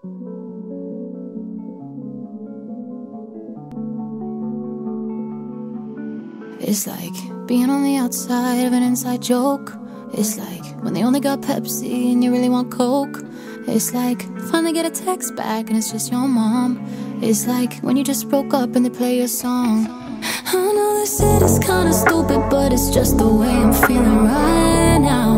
It's like being on the outside of an inside joke. It's like when they only got Pepsi and you really want Coke. It's like finally get a text back and it's just your mom. It's like when you just broke up and they play your song. I know this shit is kinda stupid, but it's just the way I'm feeling right now.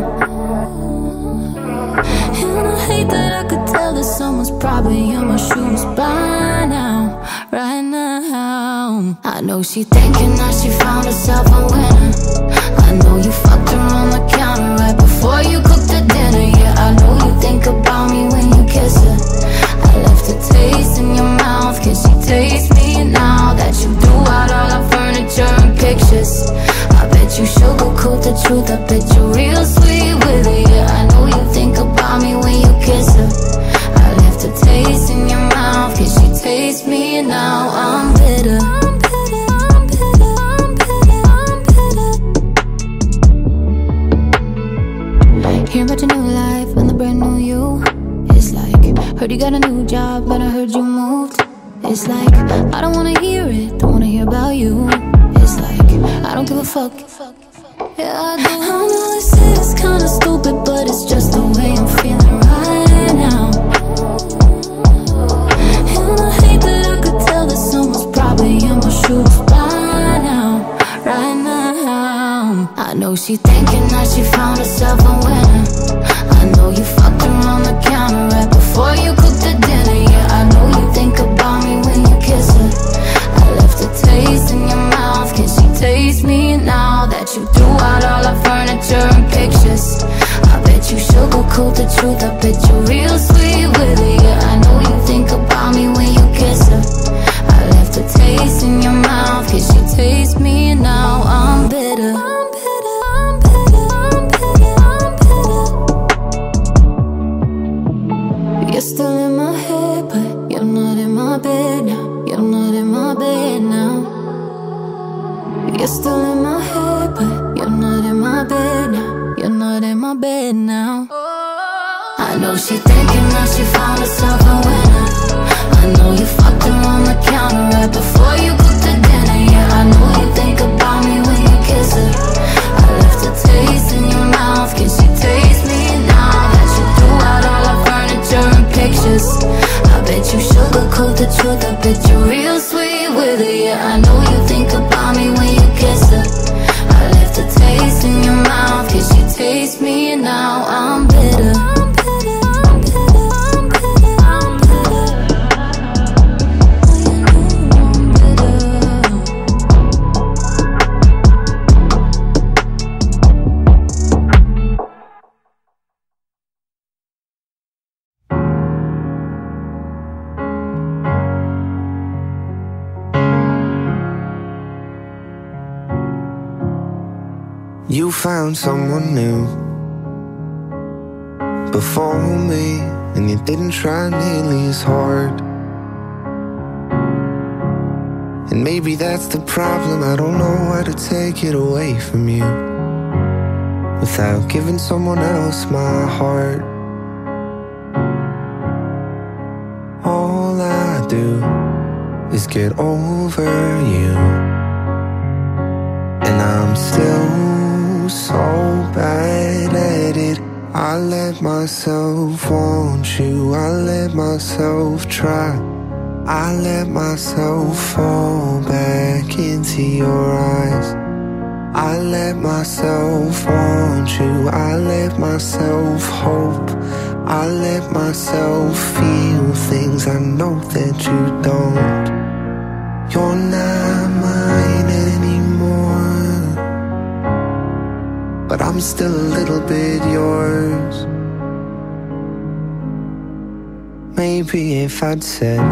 And I hate that I could tell that someone's probably in my shoes by now, right now. I know she thinking that she found herself a winner. I know you fucked her on the counter right before you cooked the dinner. Yeah, I know you think about me when you kiss her. I left a taste in your mouth, can she taste me now that you threw out all our furniture and pictures? I bet you sugarcoat the truth, I bet you're real sweet with it. Yeah, I know you think about me when you kiss her. I left a taste in your mouth, can she taste me now? I'm bitter. Hearing about your new life and the brand new you. It's like, heard you got a new job, but I heard you moved. It's like, I don't wanna hear it, don't wanna hear about you. It's like, I don't give a fuck. Yeah, I do. I know this is kinda stupid, but it's just the way I'm feeling right now. And I hate that I could tell that someone's probably in my shoes by now, right now. I know she thinking that she found herself a winner. I know you fucked her on the counter right before you cooked the dinner. Yeah, I know you think about me when you kiss her. I left a taste in your mouth, can she taste me now that you threw out all our furniture and pictures? I bet you sugarcoat the truth, I bet you're real sweet with it. Yeah, I know you think about me when you kiss her. I left a taste in your mouth, can she taste me now? I'm bitter. You're still in my head, but you're not in my bed now. You're not in my bed now. You're still in my head, but you're not in my bed now. You're not in my bed now. I know she thinking that she found herself a winner. I know you fucked her on the counter right before you cooked the dinner. Yeah, I know you think about me when you kiss her. I left a taste in your mouth, can she taste me now that you threw out all our furniture and pictures? I bet you sugarcoat the truth, I bet you're real sweet with it. Yeah, I know you think about me when you kiss her. I left a taste in your mouth, can she taste me now? I'm bitter. You found someone new before me, and you didn't try nearly as hard. And maybe that's the problem, I don't know how to take it away from you without giving someone else my heart. All I do is get over you, and I'm still so bad at it. I let myself want you, I let myself try, I let myself fall back into your eyes. I let myself want you, I let myself hope, I let myself feel things I know that you don't. You're not mine anymore, but I'm still a little bit yours. Maybe if I'd said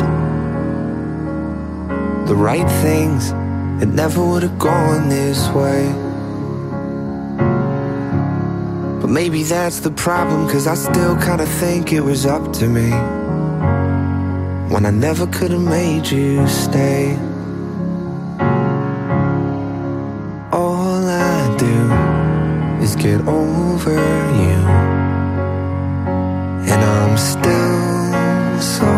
the right things, it never would have gone this way. But maybe that's the problem, 'cause I still kinda think it was up to me when I never could have made you stay. All I do is get over you, and I'm still so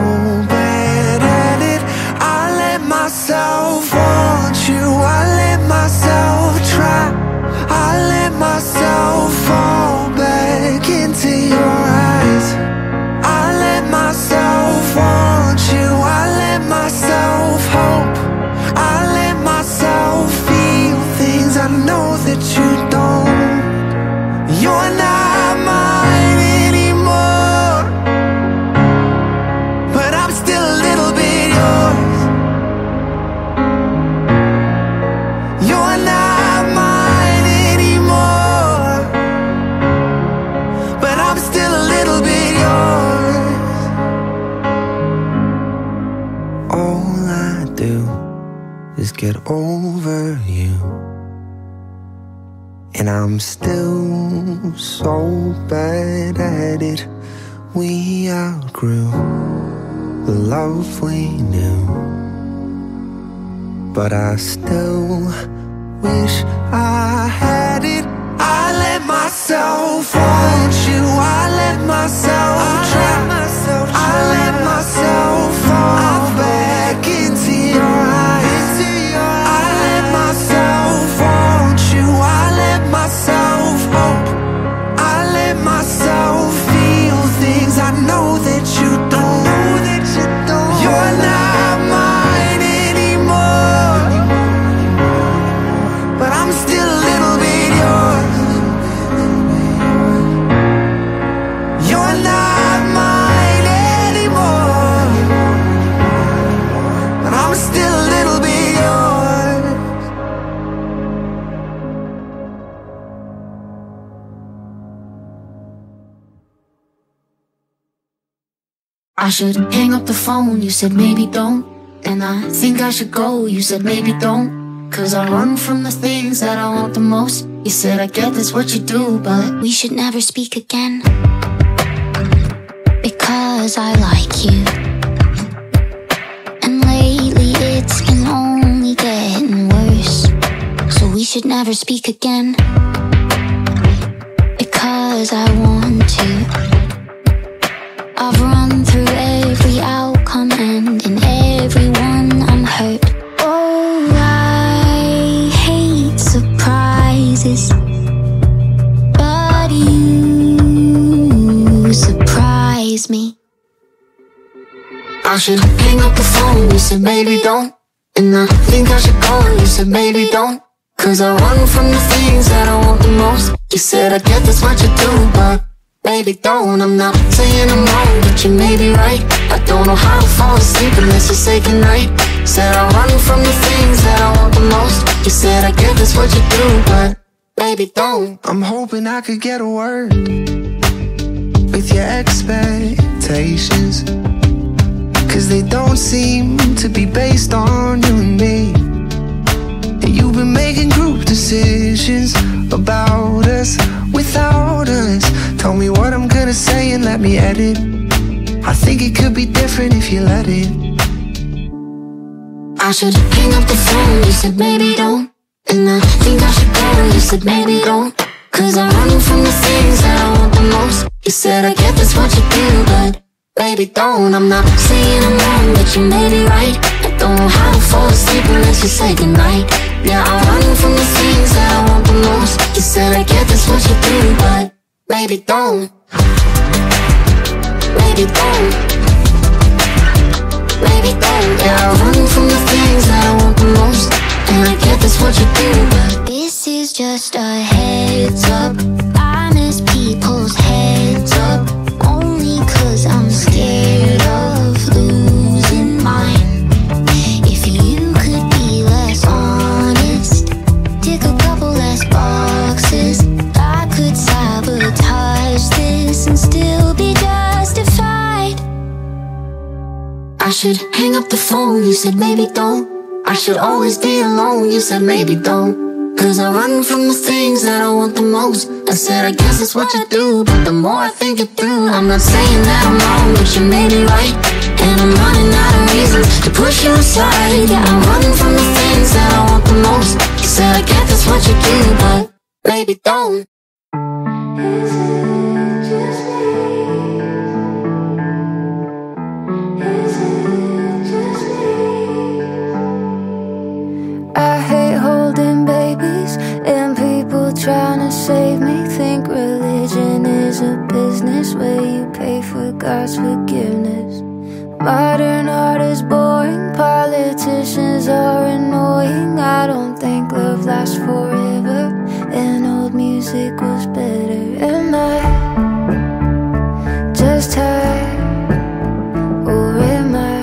I'm still so bad at it. We outgrew the love we knew, but I still wish I had it. I let myself want you, I let myself try, I let myself fall back into your eyes. I let myself want you, I let myself hope, I let myself feel things I know that you don't. You're not mine anymore, but I'm still a little bit yours. You're not mine anymore, but I'm still a little bit yours. I should hang up the phone, you said maybe don't. And I think I should go, you said maybe don't. 'Cause I run from the things that I want the most. You said I get that's what you do, but we should never speak again, because I like you. And lately it's been only getting worse. So we should never speak again, because I want to. I've run through every outcome and in everyone I'm hurt. Oh, I hate surprises, but you surprise me. I should hang up the phone, you said maybe don't. And I think I should go, you said maybe don't. 'Cause I run from the things that I want the most. You said I get that's what you do, but maybe don't. I'm not saying I'm wrong, but you may be right. I don't know how to fall asleep unless you say goodnight. Said I run from the things that I want the most. You said I get that's what you do, but maybe don't. I'm hoping I could get a word with your expectations, 'cause they don't seem to be based on you and me. And you've been making group decisions about us without us. Tell me what I'm gonna say and let me edit. I think it could be different if you let it. I should hang up the phone, you said maybe don't. And I think I should go, you said maybe don't. 'Cause I run from the things that I want the most. You said I get that's what you do, but maybe don't. I'm not saying I'm wrong, but you may be right. I don't know how to fall asleep unless you say goodnight. Yeah, I run from the things that I want the most. You said I get that's what you do, but maybe don't. Maybe don't. Maybe don't. Yeah, I run from the things that I want the most. And I get that's what you do, but this is just a heads up. I miss people's heads up, only 'cause I'm scared of losing mine. If you could be less honest, tick a couple less boxes, I could sabotage this and still be justified. I should hang up the phone, you said maybe don't. I should always be alone, you said maybe don't. 'Cause I run from the things that I want the most. I said I guess that's what you do, but the more I think it through, I'm not saying that I'm wrong, but you may be right. And I'm running out of reasons to push you aside. Yeah, I'm running from the things that I want the most. You said I guess that's what you do, but maybe don't. I hate holding babies and people trying to save me. Think religion is a business where you pay for God's forgiveness. Modern art is boring, politicians are annoying. I don't think love lasts forever, and old music was better. Am I just high, or am I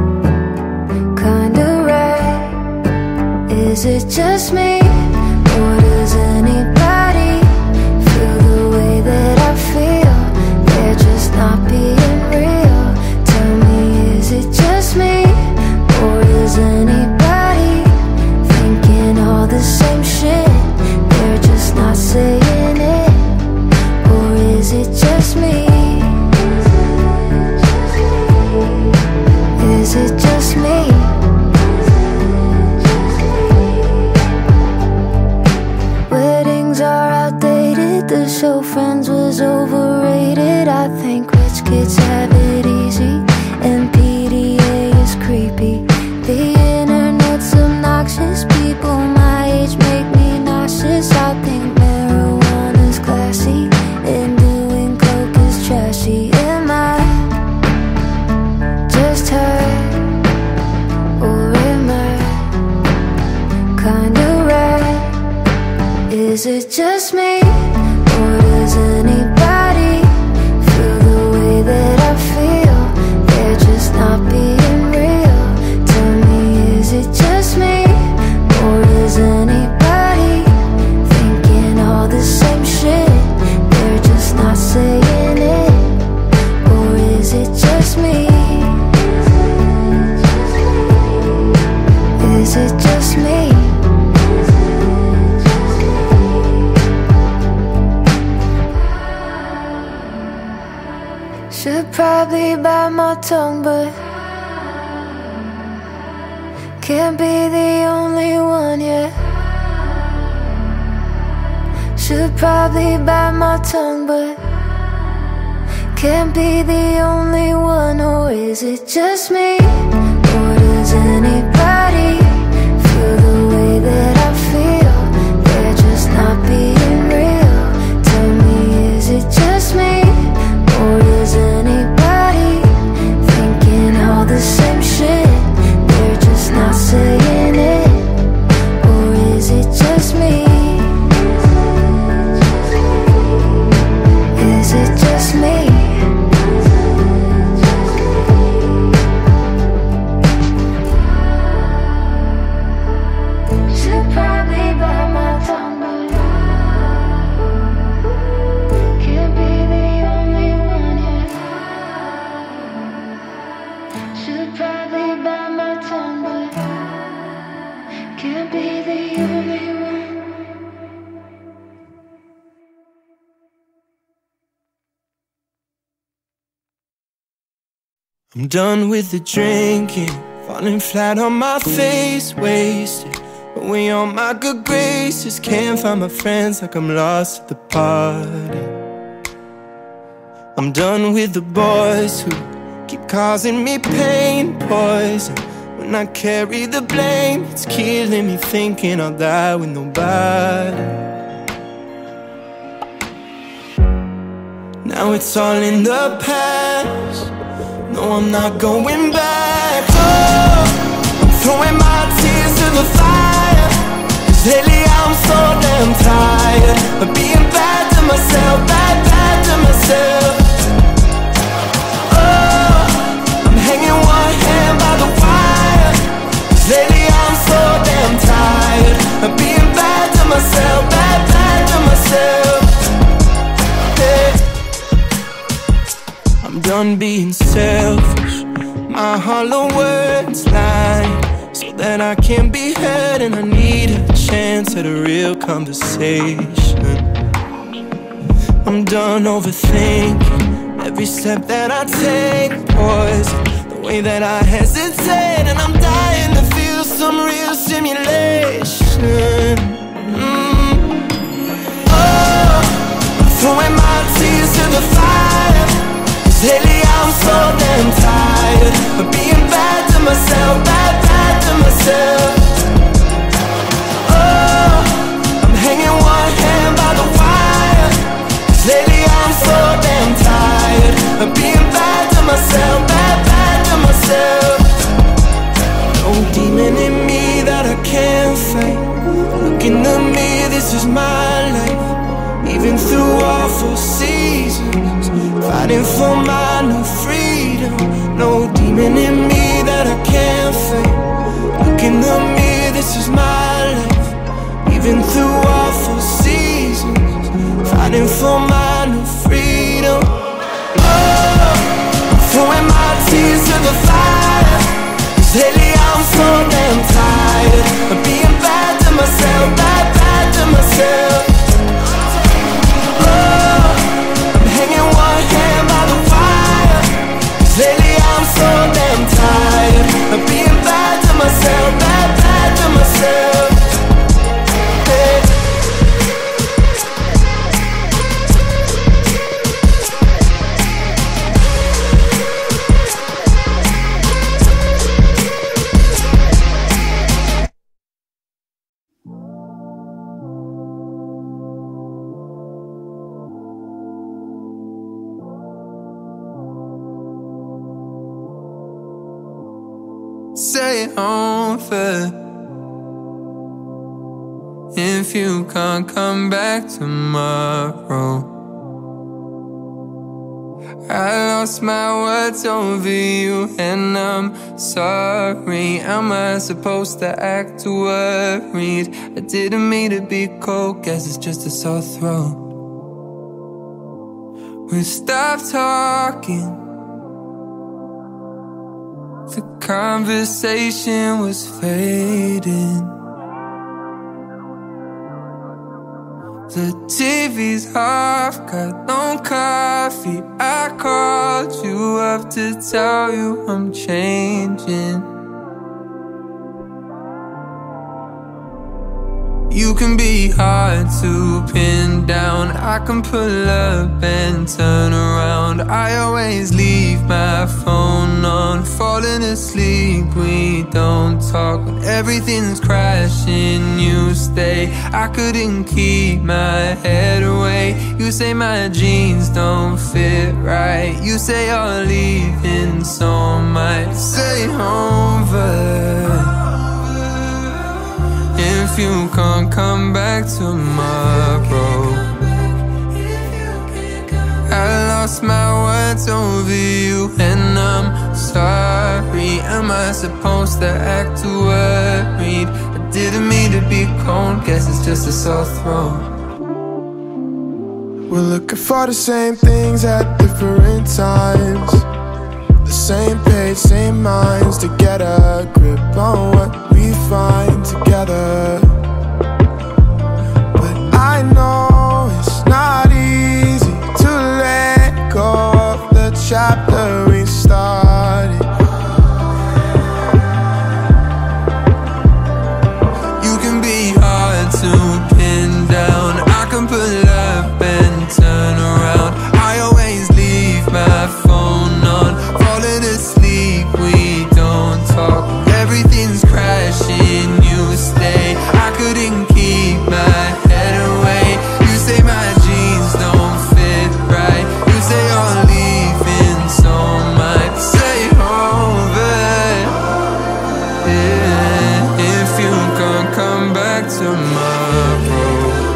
kinda right? Is it just me, or does anybody feel the way that I feel? They're just not being real. Tell me, is it just me, or is anybody thinking all the same shit? They're just not saying is it just me? Or does anybody feel the way that I feel? They're just not being real. Tell me, is it just me? Or is anybody thinking all the same shit? They're just not saying it. Or is it just me? Is it just me? Should probably bite my tongue, but can't be the only one yet. Should probably bite my tongue, but can't be the only one. Or is it just me? Or does anybody feel the way that I feel? They're just not being real. Tell me, is it just me? Or is anybody thinking all the same shit? They're just not saying it. Or is it just me? Is it just me? Should probably bite my tongue, but can't be the only one yet. Should probably bite my tongue, but can't be the only one. I'm done with the drinking, falling flat on my face, wasted away on my good graces. Can't find my friends, like I'm lost at the party. I'm done with the boys who keep causing me pain, poison. When I carry the blame, it's killing me, thinking I'll die with nobody. Now it's all in the past. No, I'm not going back. Oh, I'm throwing my tears to the fire, 'cause lately I'm so damn tired of being bad to myself, bad to myself. Oh, I'm hanging one hand by the wire, 'cause lately I'm so damn tired of being bad to myself, bad to myself. Yeah. I'm done being selfish, my hollow words lie, so that I can be heard, and I need a chance at a real conversation. I'm done overthinking every step that I take, poison the way that I hesitate, and I'm dying to feel some real stimulation. Oh, I'm throwing my tears to the fire, 'cause lately I'm so damn tired of being bad to myself, bad to myself. Oh, I'm hanging one hand by the wire, 'cause lately I'm so damn tired of being bad to myself, bad to myself. No demon in me that I can't fight. Look in the mirror, this is my life. Even through awful seasons, fighting for my new freedom. No demon in me that I can't fight. Look in the mirror, this is my life. Even through awful seasons, fighting for my new freedom. Oh, I'm throwing my tears to the fire, 'cause lately I'm so damn tired of being bad to myself, bad to myself. Oh, I'm hanging one hand by the wire, 'cause lately I'm so damn tired of being bad to myself, bad to myself. Hey. Say it over if you can't come back tomorrow. I lost my words over you and I'm sorry. Am I supposed to act worried? I didn't mean to be cold, guess it's just a sore throat. We stopped talking, the conversation was fading. The TV's off, got no coffee. I called you up to tell you I'm changing. You can be hard to pin down. I can pull up and turn around. I always leave my phone on. Falling asleep, we don't talk. When everything's crashing, you stay. I couldn't keep my head away. You say my jeans don't fit right. You say you're leaving, so I might stay over. If you can't come back tomorrow. I lost my words over you and I'm sorry. Am I supposed to act worried? I didn't mean to be cold, guess it's just a sore throat. We're looking for the same things at different times. The same page, same minds, to get a grip on what we find together. But I know it's not easy to let go of the chapter we started. You can be hard to pin down. I can pull up and turn around. I always leave my phone on. Falling asleep, we don't talk. Everything's crashing, you stay. I couldn't keep my head away. You say my jeans don't fit right. You say you're leaving, so might stay over. Yeah, if you can't come back tomorrow.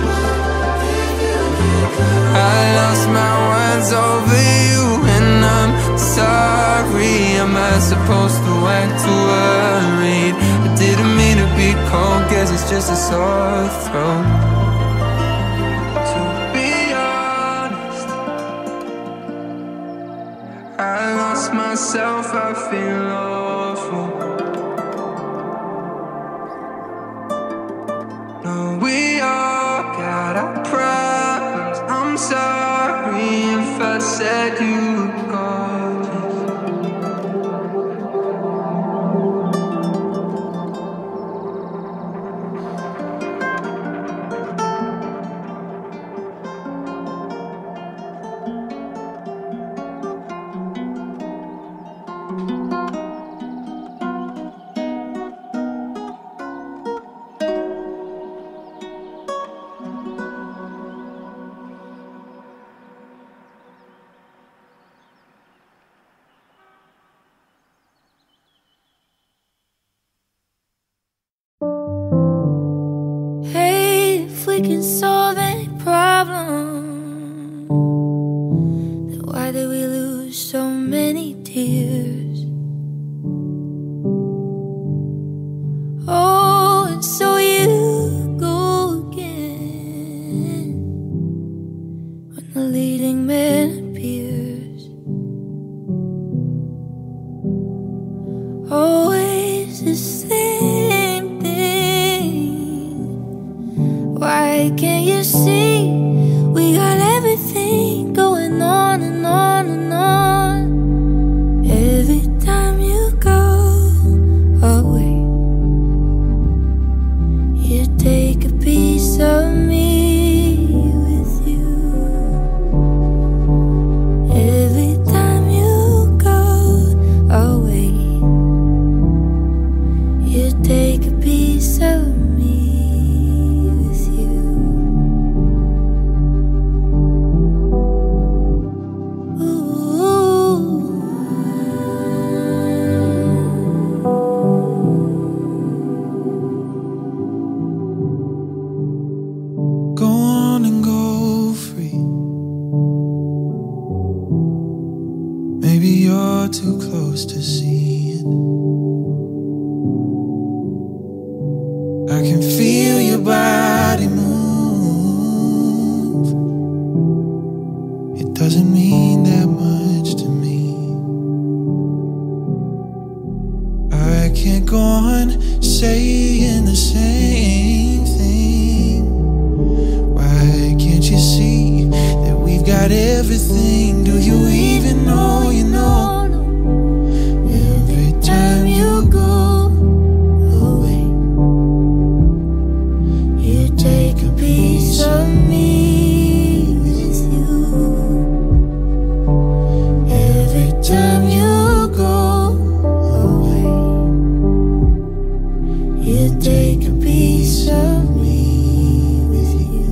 I lost my words over you and I'm sorry. Am I supposed to act worried? I didn't mean to be cold, guess it's just a sore throat. To be honest, I lost myself, I feel awful. No, we all got our problems. I'm sorry if I said you were gorgeous. We can solve any problem, then why did we lose so many tears? Oh, and so you go again when the leading man appears. Always the same thing. Why can't you see we got everything going on and on and on? Every time you go away, you take a piece of me with you. Every time you go away, too close to see it. I can feel your body move. It doesn't mean that much to me. I can't go on saying the same thing. Why can't you see that we've got everything? Do you even know you know? Every time you go away, you take a piece of me with you. Every time you go away, you take a piece of me with you.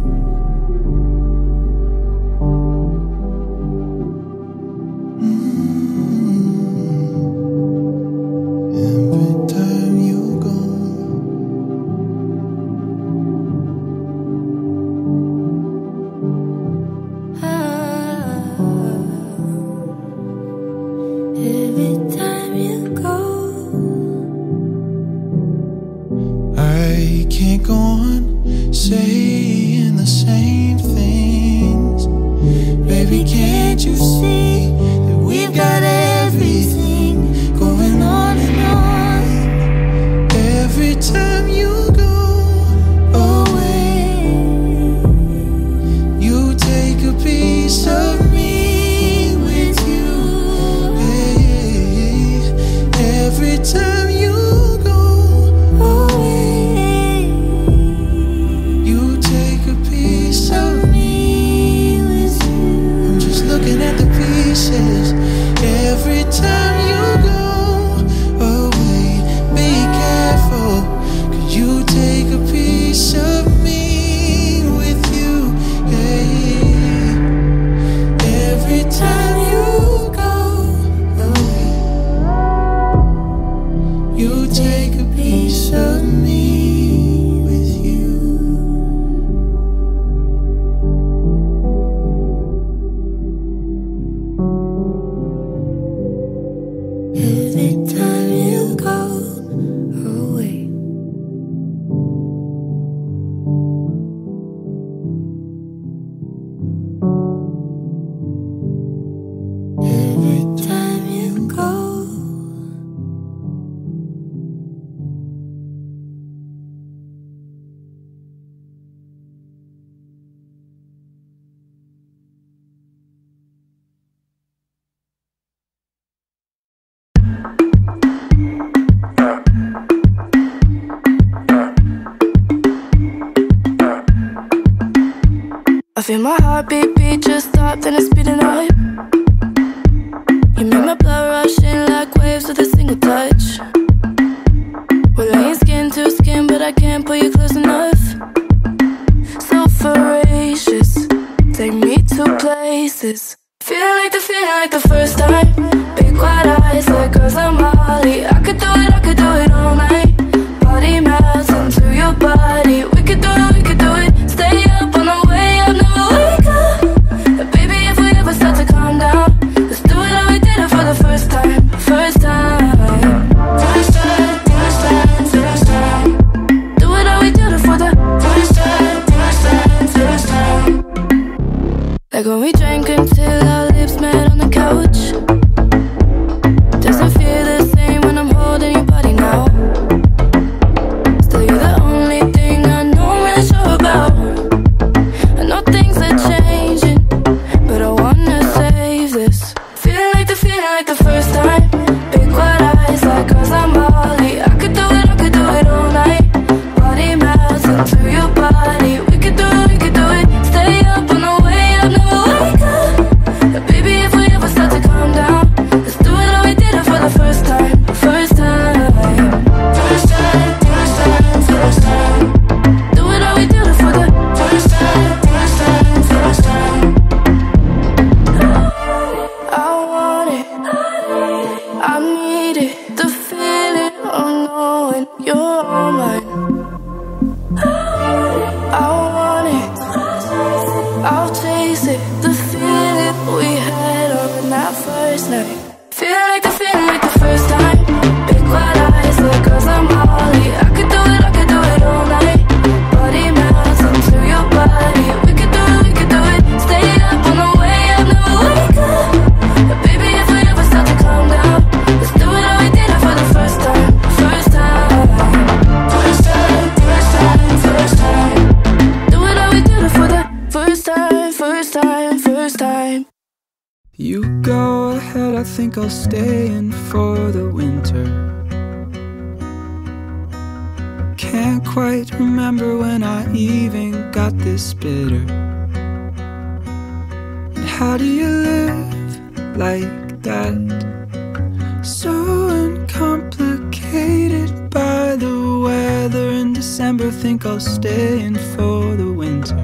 Every time you go, Every time you go, I can't go on saying the same things. Baby, can't you see that we've got everything going on and on? Every time you go away, you take a piece of me with you. Hey, every time you go away, you take a piece of me with you. I'm just looking at the pieces. Every time you go away, be careful, 'cause you take a piece of me with you. Yeah. Every time you go away, you take a piece of me with you. every time you go away. Every time you go. I feel my heartbeat beat just stop, then it's speeding up. You make my blood rush in like waves with a single touch. We're laying skin to skin, but I can't pull you close enough. So voracious, take me to places. Feeling like the first time. Big wide eyes like girls on Molly. I could do it all night. Body melts into your body. We could do it. Stay up on the way up, never wake up. And baby, if we ever start to calm down, let's do it how we did it for the first time. First time. First time. Do it how we did it for the first time. Like when we drank until our lips met on the couch. Doesn't feel the same when I'm holding your body now. Still you're the only thing I know I'm really sure about. I know things are changing, but I wanna save this. Feeling like the first time. Big wide eyes like girls on Molly. I could do it all night. Body melts into your body. We could do it. Stay up on the way up, never wake up. And baby, if we ever start to calm down, let's do it how we did it for the first time. First time. Do it how we did it for the first time. I want it, I need it. The feeling of knowing you're all mine. I want it, I'll chase it. The feeling we had on that first night. Feel like think I'll stay in for the winter. Can't quite remember when I even got this bitter. And how do you live like that? So uncomplicated by the weather in December. Think I'll stay in for the winter.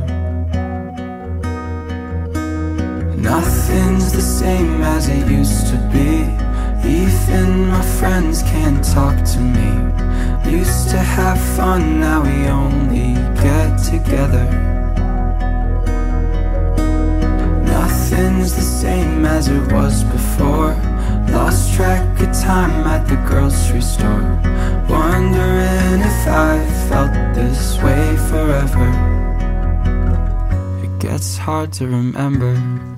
Nothing's the same as it used to be. Even my friends can't talk to me. Used to have fun, now we only get together. Nothing's the same as it was before. Lost track of time at the grocery store. Wondering if I felt this way forever. It gets hard to remember.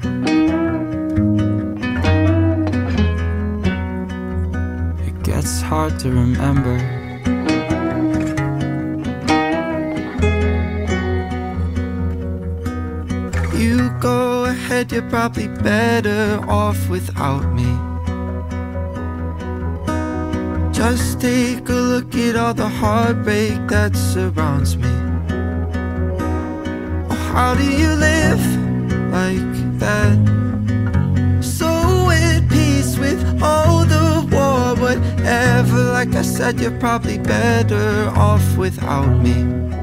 It gets hard to remember. You go ahead, you're probably better off without me. Just take a look at all the heartbreak that surrounds me. Oh, how do you live like that? So at peace with all the war, whatever. Like I said, you're probably better off without me.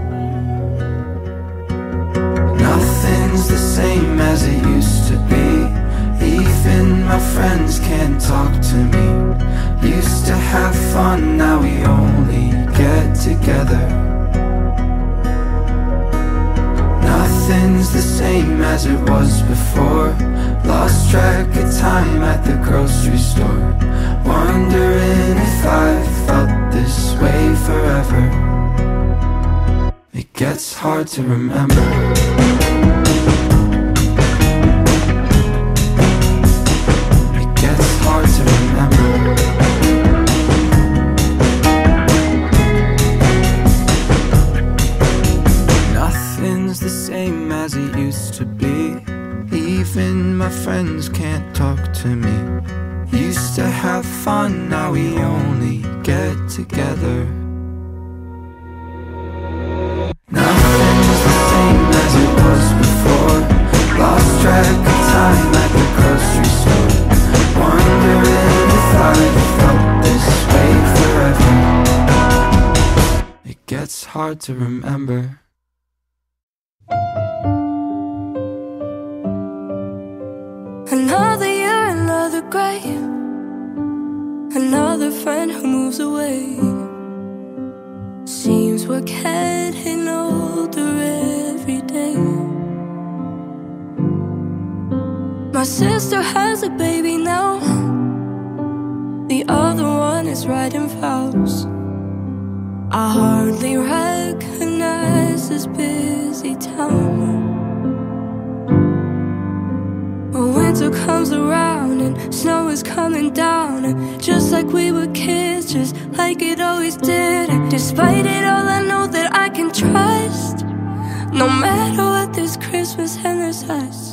Nothing's the same as it used to be. Even my friends can't talk to me. Used to have fun, now we only get together. Nothing's the same as it was before. Lost track of time at the grocery store. Wondering if I felt this way forever. It gets hard to remember. As it used to be. Even my friends can't talk to me. Used to have fun, now we only get together. Nothing's the same as it was before. Lost track of time at the grocery store. Wondering if I felt this way forever. It gets hard to remember. Another year, another grave. Another friend who moves away. Seems we're getting older every day. My sister has a baby now. The other one is writing vows. I hardly recognize this busy town. Winter comes around and snow is coming down, and just like we were kids, just like it always did. And despite it all, I know that I can trust. No matter what, there's Christmas and there's us.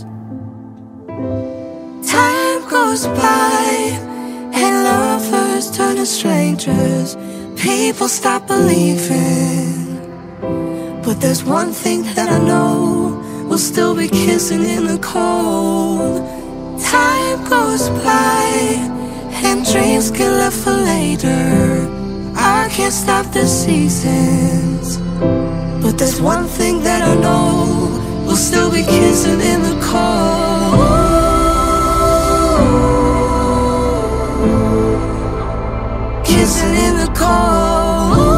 Time goes by and lovers turn to strangers. People stop believing, but there's one thing that I know. We'll still be kissing in the cold. Time goes by and dreams get left for later. I can't stop the seasons, but there's one thing that I know. We'll still be kissing in the cold. Kissing in the cold.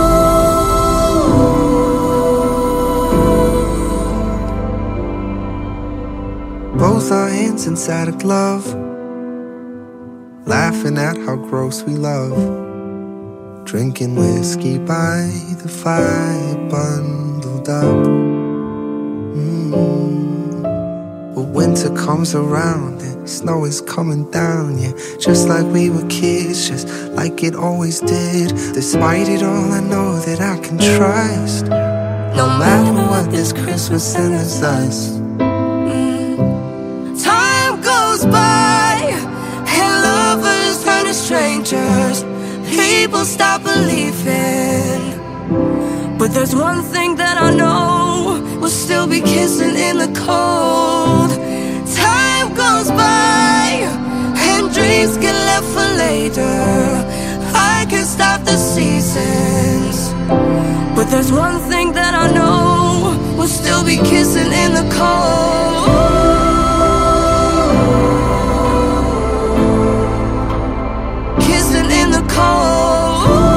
Both our hands inside a glove, laughing at how gross we love. Drinking whiskey by the fire, bundled up. But winter comes around and snow is coming down. Yeah, just like we were kids, just like it always did. Despite it all, I know that I can trust. No matter what, there's Christmas and there's us. Time goes by and people stop believing. But there's one thing that I know, we'll still be kissing in the cold. Time goes by and dreams get left for later. I can stop the seasons, but there's one thing that I know, we'll still be kissing in the cold. Kissing in the cold.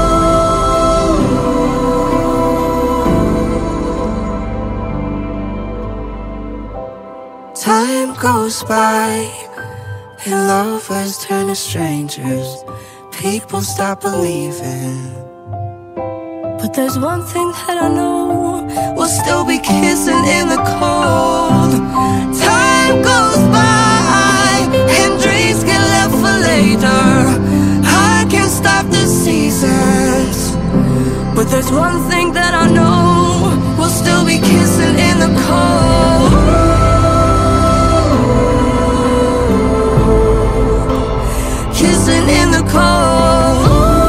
Time goes by and lovers turn to strangers. People stop believing. But there's one thing that I know, we'll still be kissing in the cold. Time goes by and dreams get left for later. I can't stop the seasons, but there's one thing that I know, we'll still be kissing in the cold. Kissing in the cold.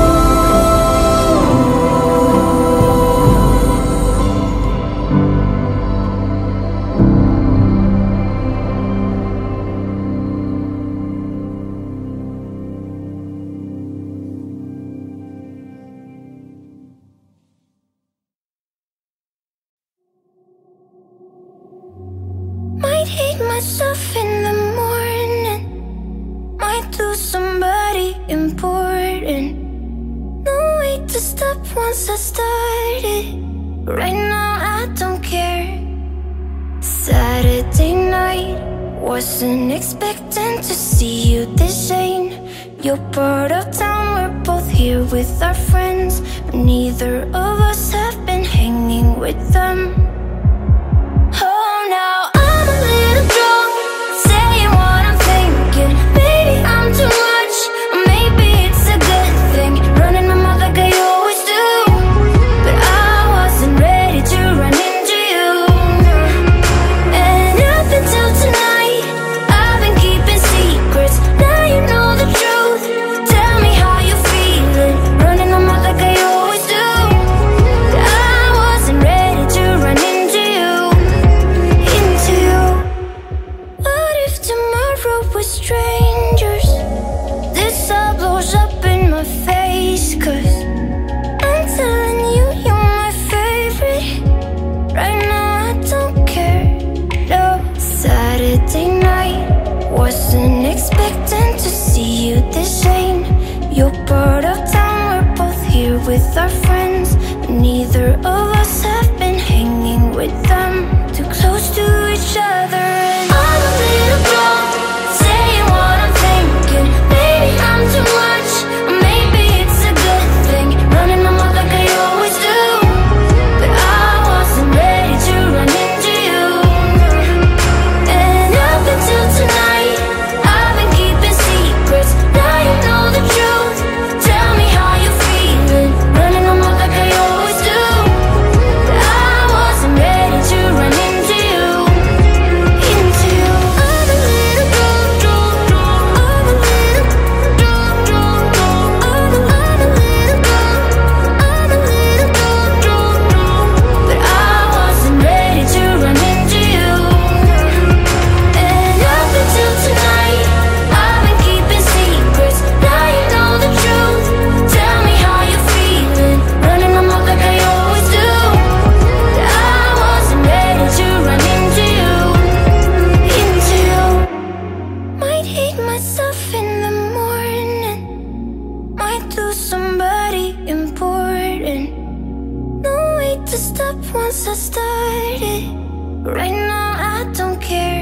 Might hate myself in the morning, might lose somebody important. No way to stop once I started. Right now I don't care. Saturday night, wasn't expecting to see you this late. You're part of town, we're both here with our friends, but neither of us have been hanging with them. Oh, now I'm a little drunk, saying what I'm thinking. Maybe I'm too much, or maybe it's a good thing. Running my mouth like I always do, but I wasn't ready to run into you. And up until tonight, I've been keeping secrets. Now you know the truth, tell me how you feeling. Running my mouth like I always do, but I wasn't ready to run into you. What if tomorrow we're strangers? This all blows up in my face, 'cause I'm telling you, you're my favorite. Right now I don't care, no. Saturday night, wasn't expecting to see you this late. You're part of town, we're both here with our friends, but neither of us have been hanging with them. Too close to each other, and I'm a little drunk, saying what I'm thinking. Maybe I'm too much, or maybe it's a good thing. Running my mouth like I always do, but I wasn't ready to run into you. And up until tonight, I've been keeping secrets. Now you know the truth, tell me how you feeling. Running my mouth like I always do, but I wasn't ready to run into you. Into you. I'm a little drunk, drunk, drunk. I'm a little drunk, drunk, drunk. I'm a little drunk. I'm a little drunk, drunk, drunk. But I wasn't ready to run into you. And up until tonight, I've been keeping secrets. Now you know the truth, tell me how you feeling. Running my mouth like I always do, but I wasn't ready to run into you. Into you. Might hate myself in the morning, might lose somebody important. No way to stop once I started. Right now I don't care.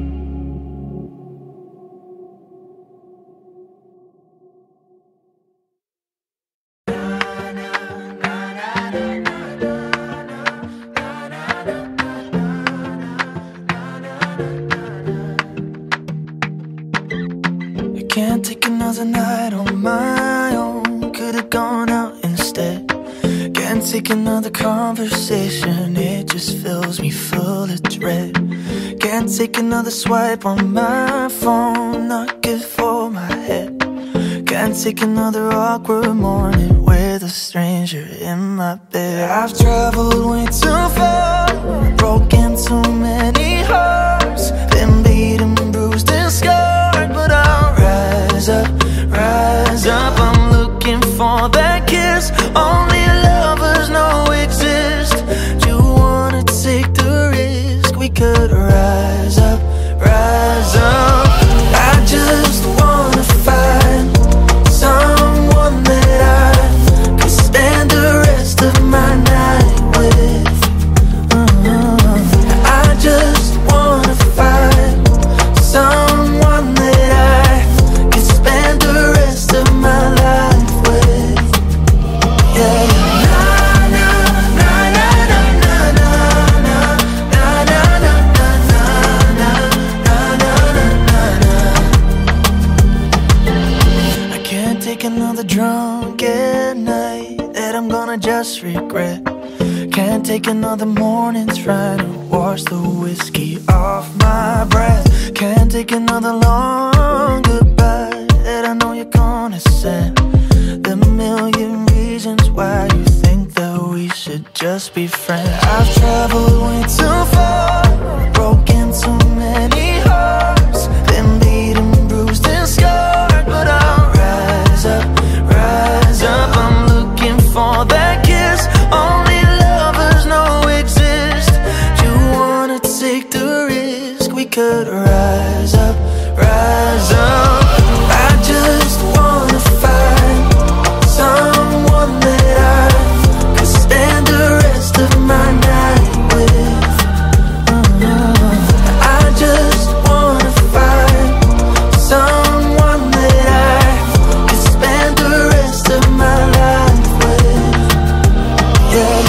I can't take another night on my own. Could've gone out instead. Can't take another conversation, it just fills me full of dread. Can't take another swipe on my phone, not good for my head. Can't take another awkward morning with a stranger in my bed. I've traveled way too far, broken too many hearts, been beaten, bruised and scarred, but I'll rise up, rise up. I'm looking for that kiss only lovers know exist. Do you wanna take the risk? We could rise up, rise up. I just wanna find someone that I could spend the rest of my night with. I just wanna find someone that I could spend the rest of my life with. Yeah. Another drunken night that I'm gonna just regret. Can't take another morning trying to wash the whiskey off my breath. Can't take another long goodbye that I know you're gonna send. The million reasons why you think that we should just be friends. I've traveled way too far, broken too many hearts, been beaten, bruised and scarred, but I'll rise up, rise up. I'm looking for that kiss only lovers know exist. Do you wanna take the risk? We could rise up, rise up. I just wanna find someone that I could spend the rest of my night with. I just wanna find someone that I could spend the rest of my life with. Yeah.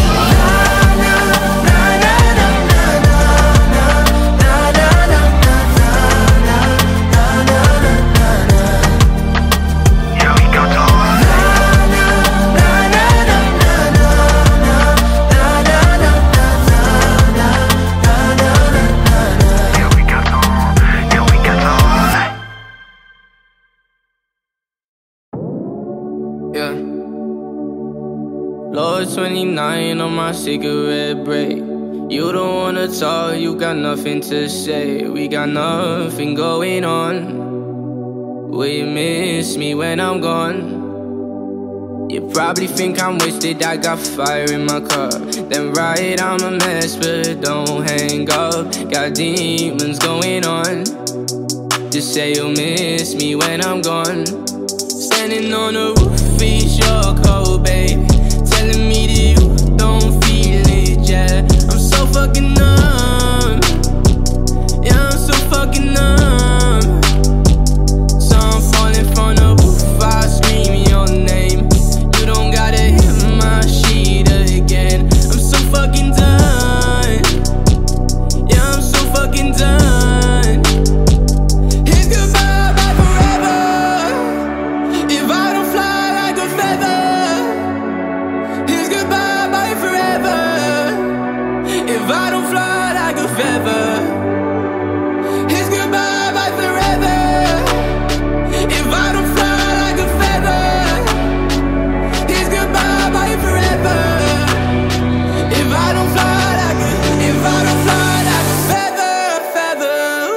Low 29 on my cigarette break. You don't wanna talk, you got nothing to say. We got nothing going on. Will you miss me when I'm gone? You probably think I'm wasted, I got fire in my cup. Then right, I'm a mess, but don't hang up. Got demons going on. Just say you'll miss me when I'm gone. Standing on the roof, it's your cold, babe. Telling me that you don't feel it, yeah. I'm so fucking numb. Yeah, I'm so fucking numb. So I'm falling from the roof, I scream your name. You don't gotta hit my sheet again. I'm so fucking done. Yeah, I'm so fucking done. It's goodbye, bye forever. If I don't fly like a feather. It's goodbye, bye forever. If I don't fly like a feather. It's goodbye, bye forever. If I don't fly like a feather. It's goodbye, bye forever. If I don't fly like a, if I don't fly like a feather, feather.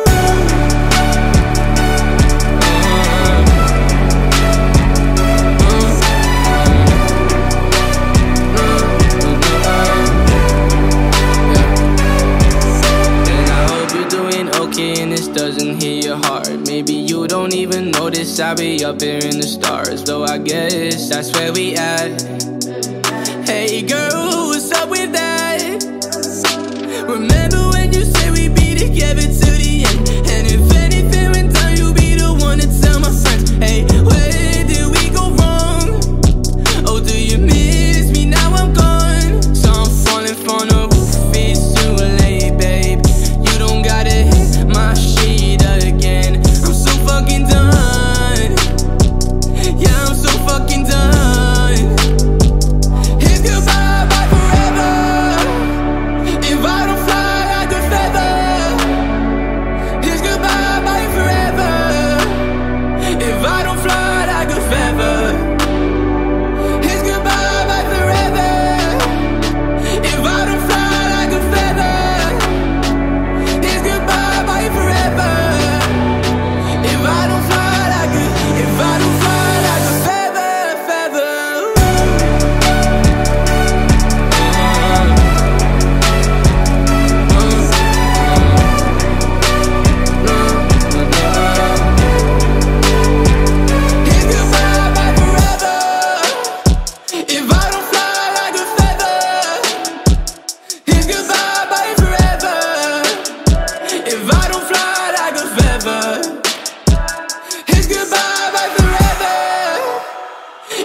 And this doesn't hit your heart. Maybe you don't even notice I'll be up here in the stars. Though I guess that's where we at. Hey girl, what's up with that? Remember when you said we'd be together till the end? And if anything went down, you'd be the one to tell my friends. Hey, where did we go wrong? Oh, do you miss me now I'm gone? So I'm falling from the roof, it's too late, babe. You don't gotta hit my sheet again. I'm so fucking done. Yeah, I'm so fucking done. It's goodbye, bye forever. If I don't fly like a feather.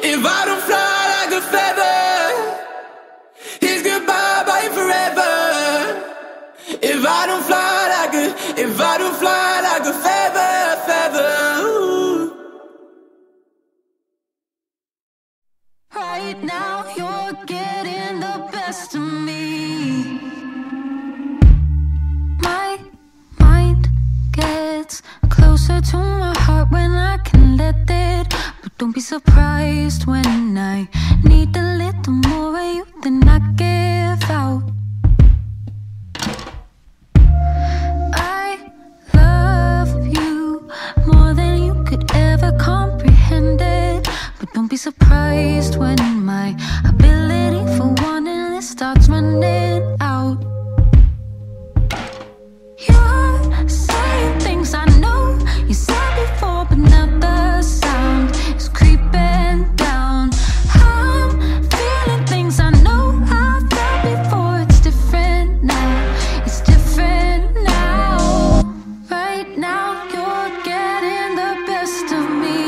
If I don't fly like a feather, it's goodbye, bye forever. If I don't fly like a feather, feather. Ooh. Right now you're getting the best of me. My mind gets closer to my heart when I can let it. But don't be surprised when I need a little more of you than I give out. I love you more than you could ever comprehend it. But don't be surprised when my ability for wanting this starts running out. You're saying things I know you said before, but now the sound is creeping down. I'm feeling things I know I've felt before. It's different now, it's different now. Right now you're getting the best of me.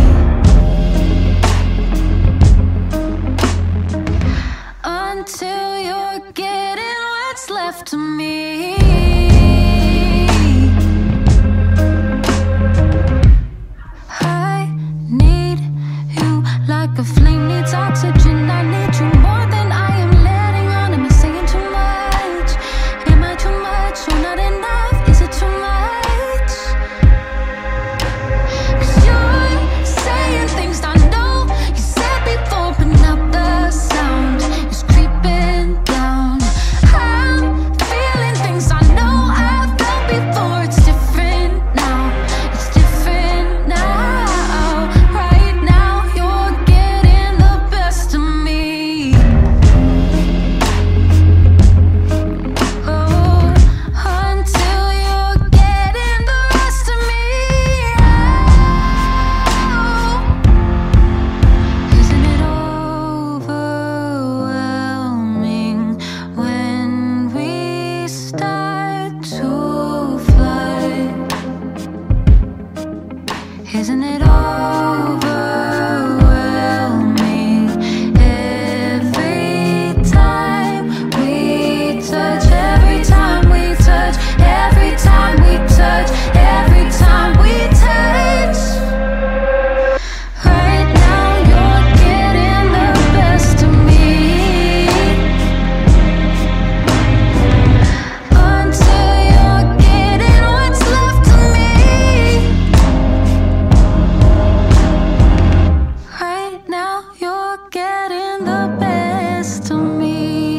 Until you're getting what's left of me. I need you like a flame needs oxygen. I need you more than I am letting on. Am I saying too much? Am I too much or not enough? Is it too much? 'Cause you're saying things I know you said before, but now the sound is creeping down. I'm feeling things I know I've felt before. It's different now, it's different now. Right now you're getting the best of me. Oh, until you're getting the rest of me. Oh, isn't it overwhelming when we start to fly? Isn't it overwhelming every time we touch? Every time we touch, every time we touch, every time we touch. Right now you're getting the best of me. Until you're getting what's left of me. Right now you're getting the best of me.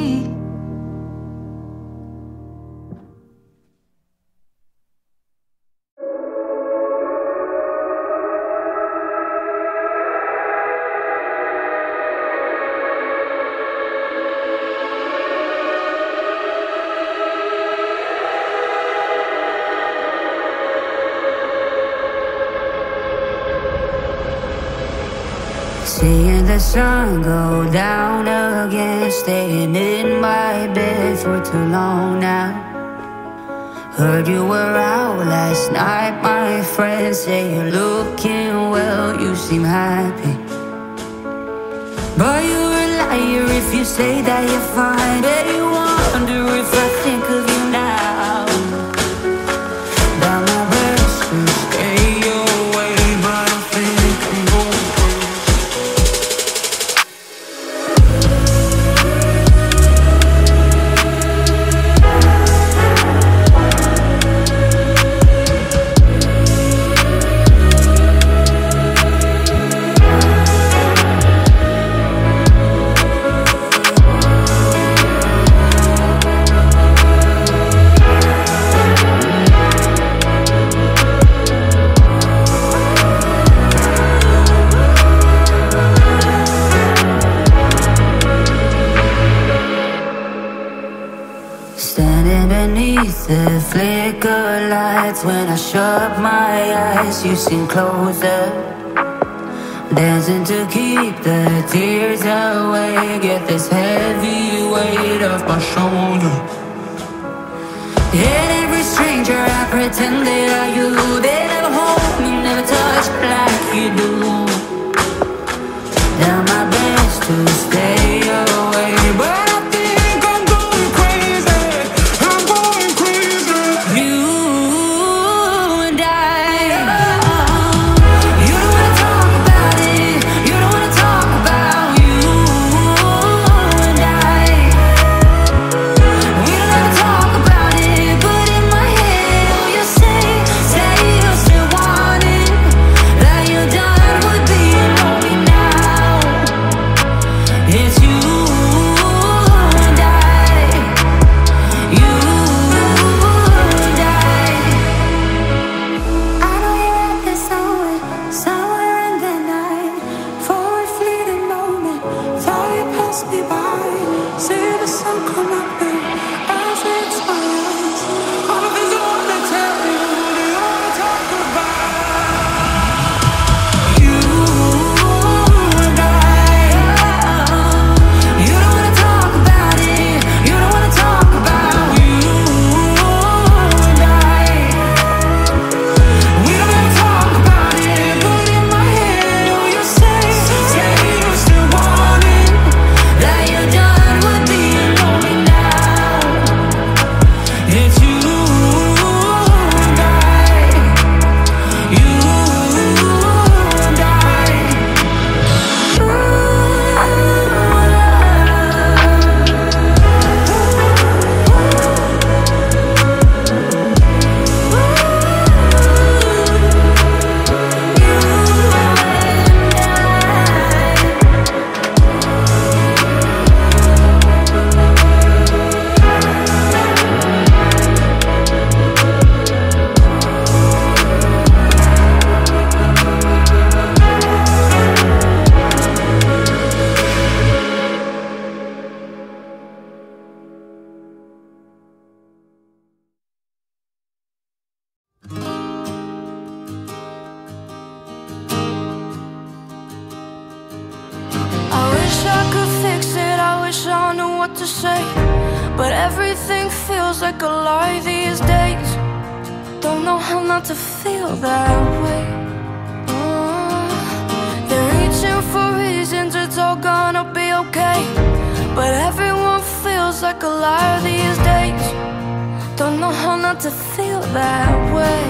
Seeing the sun go down again, staying in my bed for too long now. Heard you were out last night, my friend say you're looking well, you seem happy. But you're a liar if you say that you're fine. Bet you wonder if I think of you now. Got my best to stay away, but I think I'm going. Standing beneath the flicker lights, when I shut my eyes, you seem closer. Dancing to keep the tears away, get this heavy weight off my shoulder. And every stranger I pretended I you, they never hold me, never touch like you do. done my best to stay away, but I think I'm going crazy. I'm going crazy. You and I. You don't wanna talk about it. You don't wanna talk about you and I. We don't ever talk about it, but in my head, all you say you still want it. That you're done with being lonely now. It's you and I. You and I. I know you're at this somewhere in the night. For a fleeting moment, thought you passed me by. See the sun come up and as it's my eyes. All of these all they tell you, they all talk about you and I. You don't wanna talk about it. You don't wanna talk about you and I. We don't ever talk about it, but in my head, all you say you still want it. That you're done with being lonely now. It's you and I. You and I. I wish I could fix it, I wish I knew what to say. But everything feels like a lie these days. Don't know how not to feel that way. They're reaching for reasons, it's all gonna be okay. But everyone feels like a liar these days. Don't know how not to feel that way.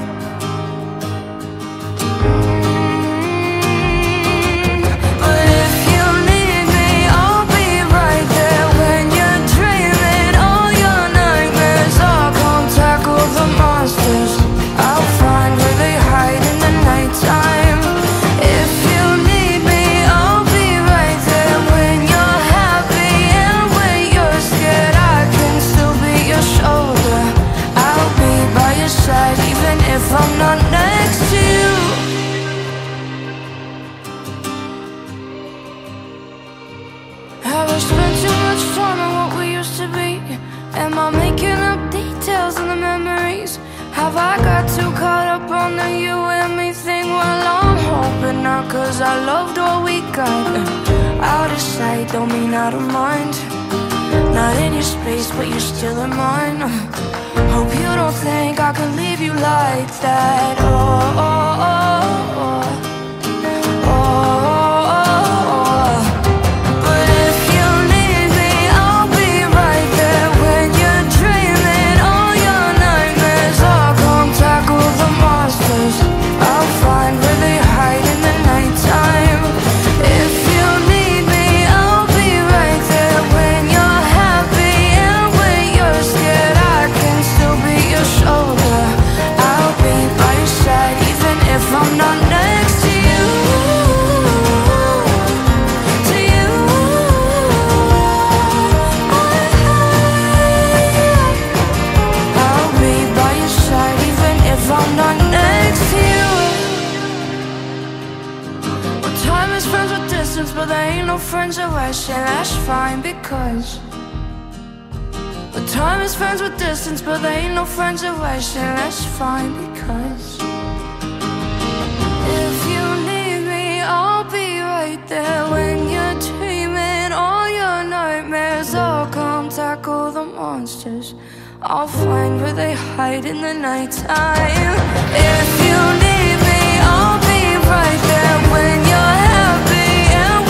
But if you need me, I'll be right there when you're dreaming. All your nightmares, I'll come tackle the monsters. I'll find where they hide in the nighttime. If you need me, I'll be right there when you're happy and when you're scared. I can still be your shoulder. I'll be by your side even if I'm not next to you. Have I spent too much time on what we used to be? Am I making up details in the memories? Have I got too caught up on the you and me thing? Well, I'm hoping not, 'cause I loved what we got. Out of sight, don't mean out of mind. Not in your space, but you're still in mine. Hope you don't think I can leave you like that. Oh, oh, oh, oh. But if you need me, I'll be right there when you're dreaming. All your nightmares, I'll come tackle the monsters. I'll find where they hide in the nighttime. If you need me, I'll be right there when you're happy and when you're scared. I can still be your shoulder. I'll be by your side even if I'm not next to you. To you. I'll be by your side even if I'm not next to you. Well, time is friends with distance, but there ain't no friends that rush, and that's fine because time is friends with distance, but there ain't no friends that rush, and that's fine because if you need me, I'll be right there when you're dreaming. All your nightmares, I'll come tackle the monsters. I'll find where they hide in the nighttime. If you need me, I'll be right there when you're happy and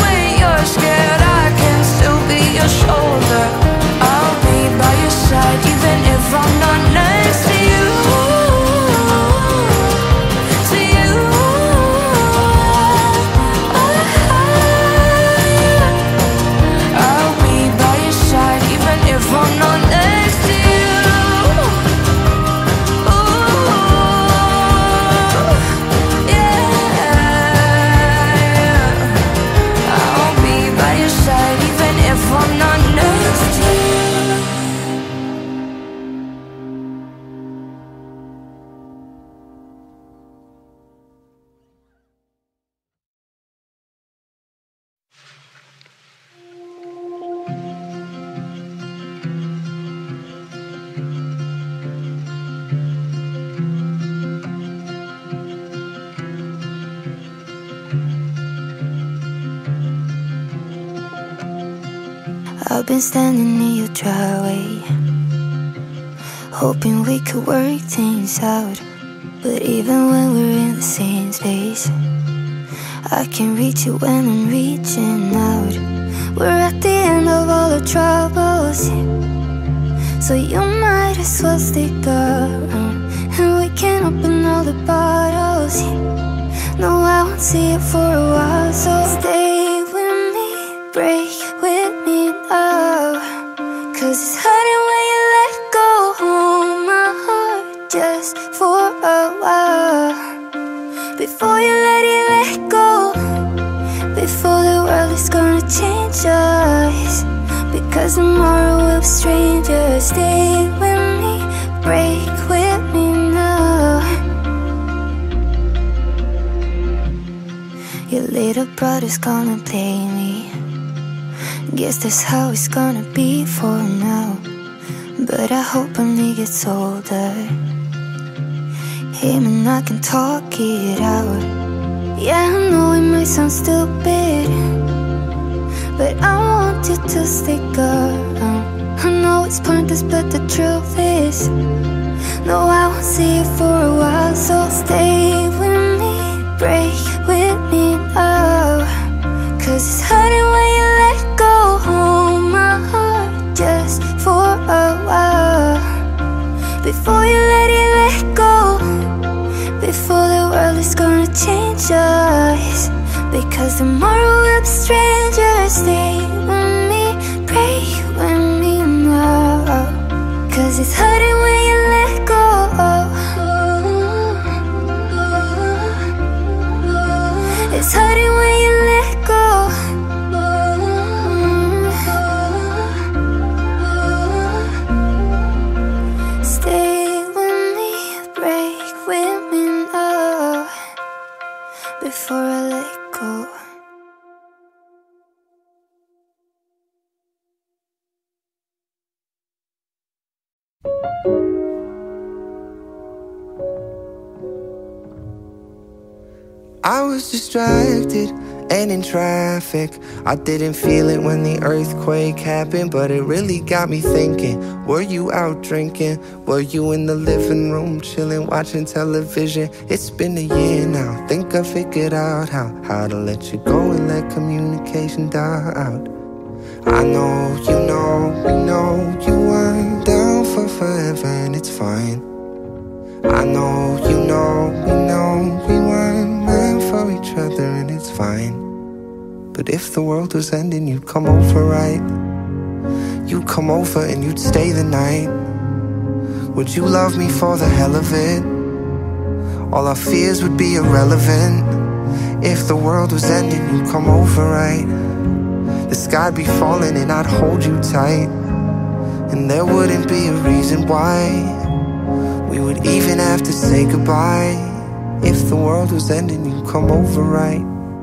I've been standing in your driveway, hoping we could work things out. But even when we're in the same space, I can't reach you when I'm reaching out. We're at the end of all our troubles, so you might as well stick around, and we can open all the bottles. No, I won't see you for a while, so stay with me, break with me now. 'Cause it's hurting when you let go, hold my heart just for a while. Before you let go, before the world is gonna change us, because tomorrow we'll be strangers. Stay with me, break with me now. Your little brother's gonna play me, guess that's how it's gonna be for now. But I hope when he gets older, him and I can talk it out. Yeah, I know it might sound stupid, but I want you to stick around. I know it's pointless, but the truth is, no, I won't see you for a while. So stay with me, break with me now. 'Cause it's hurting when you let go, hold my heart just for a while. Before you let go, before the world is gonna change us, because tomorrow we'll be strangers. Stay with me, pray with me now. 'Cause it's hurting when you let go. It's hurting when you let go. Stay with me, break with me now, before I let go. I was distracted and in traffic. I didn't feel it when the earthquake happened, but it really got me thinking. Were you out drinking? Were you in the living room chilling, watching television? It's been a year now. Think I figured out how to let you go and let communication die out. I know, you know, we know you weren't down for forever, and it's fine. I know, you know, we know we weren't meant for each other, and it's fine. But if the world was ending, you'd come over, right? You'd come over and you'd stay the night. Would you love me for the hell of it? All our fears would be irrelevant. If the world was ending, you'd come over, right? The sky'd be falling and I'd hold you tight, and there wouldn't be a reason why we would even have to say goodbye. If the world was ending, you'd come over, right?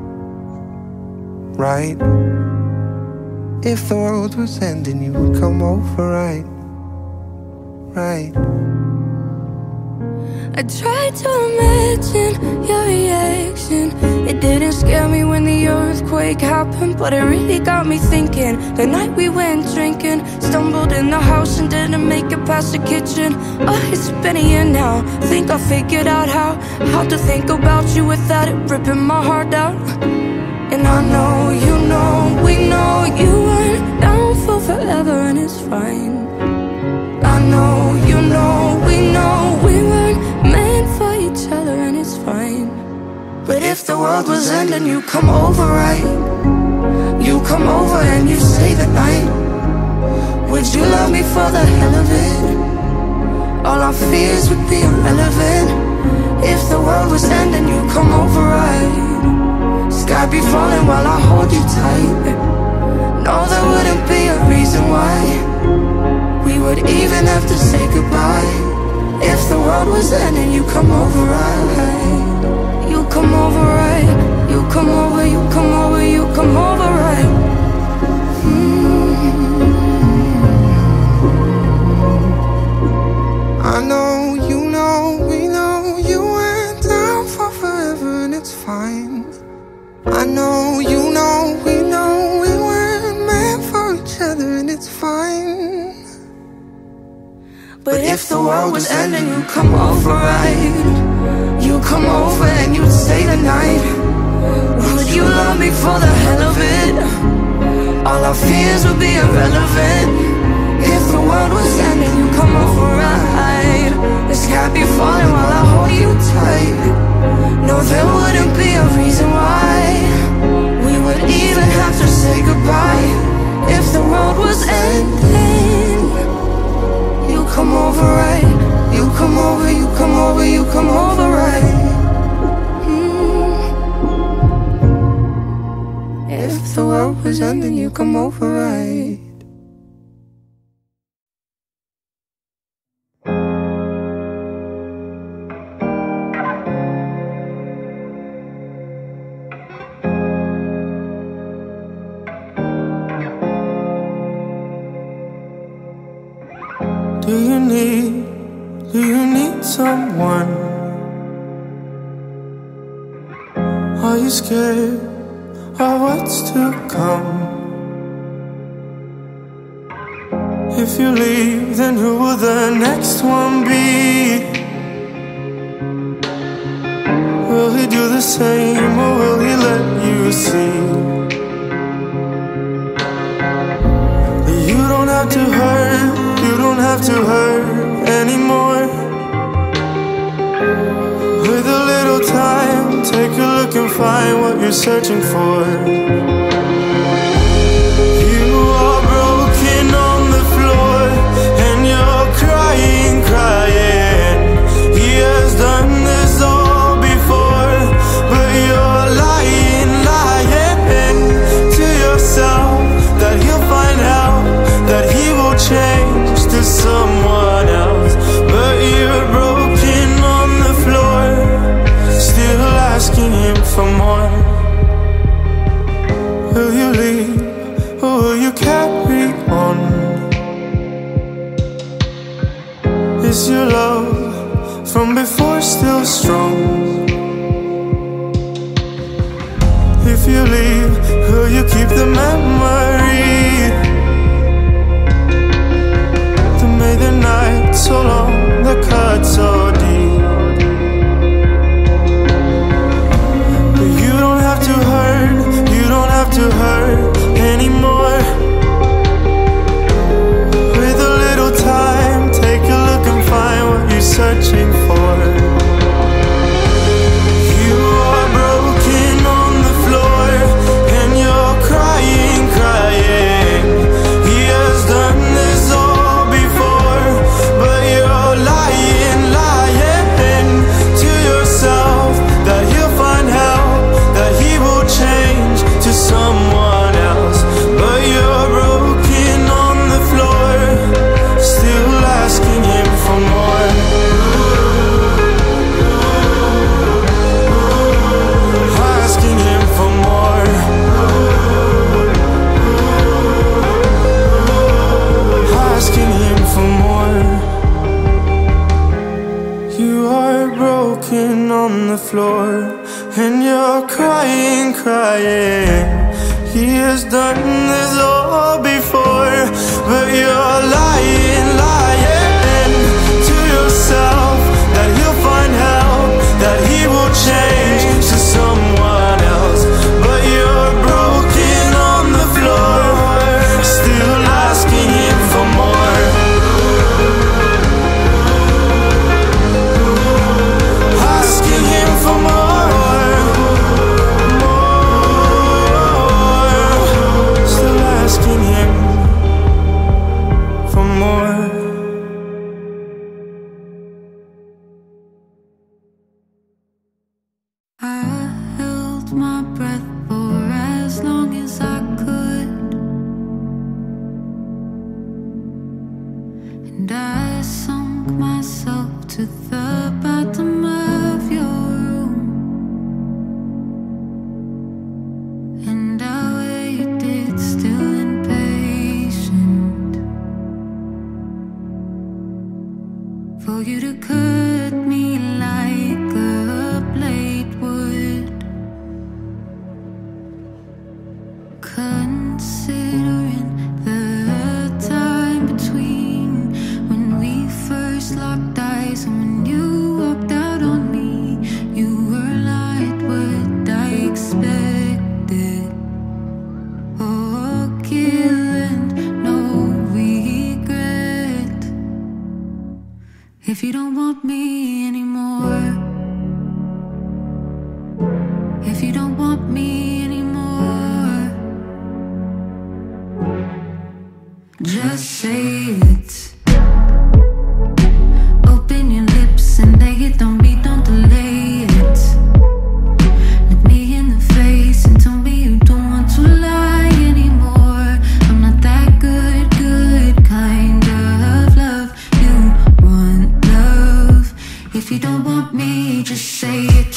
Right? If the world was ending, you would come over, right? Right? I tried to imagine your reaction. It didn't scare me when the earthquake happened, but it really got me thinking. The night we went drinking, stumbled in the house and didn't make it past the kitchen. Oh, it's been a year now. Think I figured out how to think about you without it ripping my heart out. And I know, you know, we know you weren't down for forever, and it's fine. I know, you know, we know we weren't meant for each other, and it's fine. But if the world was ending, you come over, right? You come over and you stay the night. Would you love me for the hell of it? All our fears would be irrelevant. If the world was ending, you come over, right? Sky be falling while I hold you tight. No, there wouldn't be a reason why we would even have to say goodbye. If the world was ending, you come over, right? You come over, right? You come over, you come over, you come over, right? I know, you know, we know you went down for forever, and it's fine. I know, you know, we know we weren't meant for each other. world was ending, you'd come over, right? You'd come over and you'd stay the night. Would you love me for the hell of it? All our fears would be irrelevant. If the world was ending, you'd come over, right? The sky be falling while I hold you tight. No, there wouldn't be a reason why we would even have to say goodbye. If the world was ending, you come over, right? You come over, you come over, you come over, right? If the world was ending, you come over, right? Do you need someone? Are you scared of what's to come? If you leave, then who will the next one be? Will he do the same, or will he let you see? You don't have to hurt, you don't have to hurt anymore. With a little time, take a look and find what you're searching for. You are broken on the floor, and you're crying, crying. He has done this all before, but you're lying, lying to yourself that he'll find out, that he will change to someone else. But you're broken on the floor, still asking him for more. Will you leave, or will you carry on? Is your love from before still strong? If you leave, will you keep the memory that made the night so long, the cut so deep? But you don't have to hurt, you don't have to hurt anymore. With a little time, take a look and find what you're searching for. You are broken on the floor, and you're crying, crying. He has done this all before, but you're lying, lying to yourself that he'll find help, that he will change to someone else. But you're broken on the floor, still asking him for more. Asking him for more. Asking him for more. You are broken on the floor, and you're crying, crying. He has done this all before, but you're lying, lying to yourself that he'll find help, that he will change to someone else. But you're broken on the floor, still asking him for more. Asking him for more, more. Still asking him for more. I held my breath for as long as I could, and I sunk myself to the bottom of your room, and I waited still impatient for you to cut me like a blade would. Considering the time between when we first locked If you don't want me anymore, if you don't want me anymore, just say it. Open your lips and take it, don't delay it. Look me in the face and tell me you don't want to lie anymore. I'm not that good kind of love. You want love. If you don't want me, just say it.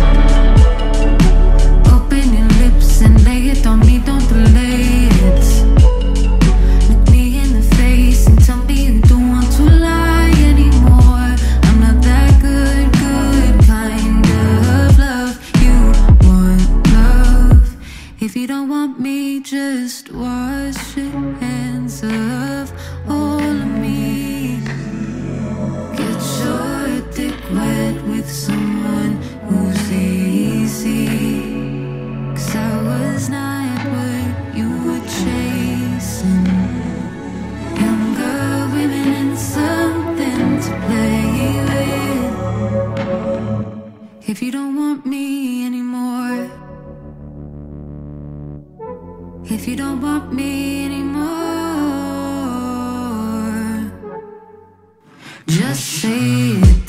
Open your lips and lay it on me, don't delay it. Look me in the face and tell me you don't want to lie anymore. I'm not that good kind of love. You want love. If you don't want me, just wash your hands of all of me. Get your dick wet with someone who's easy. 'Cause I was not what you were chasing. Younger women and something to play with. If you don't want me anymore, if you don't want me anymore, just say it.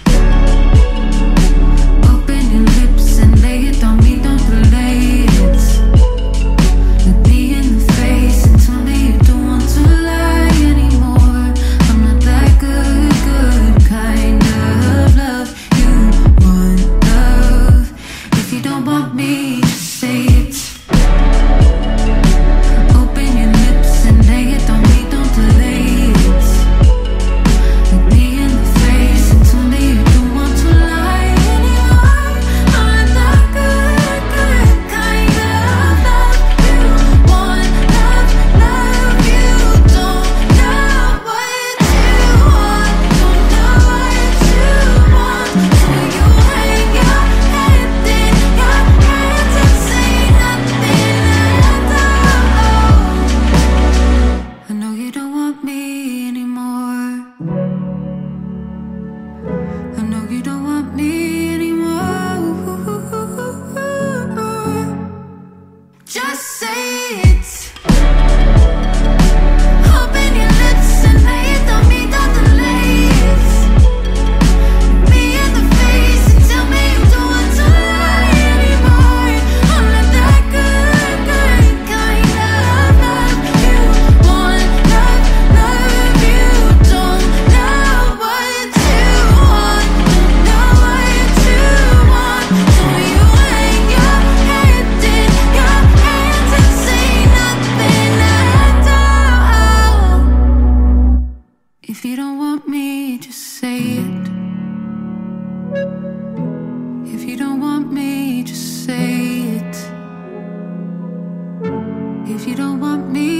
Open your lips and lay it on me, don't delay it. Look me in the face and tell me you don't want to lie anymore. I'm not that good kind of love. You want love. If you don't want me, just say it. Open your lips and lay it on me, don't delay it. Look me in the face and tell me you don't want to lie anymore. I'm not that good kind of love. You want love. You don't know what you want. Don't know what you want. So you hang your head in your hands and say nothing at all. I know you don't want me anymore. I know you don't want me anymore. Just say it. Open your lips and lay it on me, don't delay it. Look me in the face and tell me you don't want to lie anymore. I'm not that good kind of love. You want love. You don't know what you want. Don't know what you want. So you hang your head in your hands and say nothing at all. If you don't want me, just say it. If you don't want me, just say it. If you don't want me,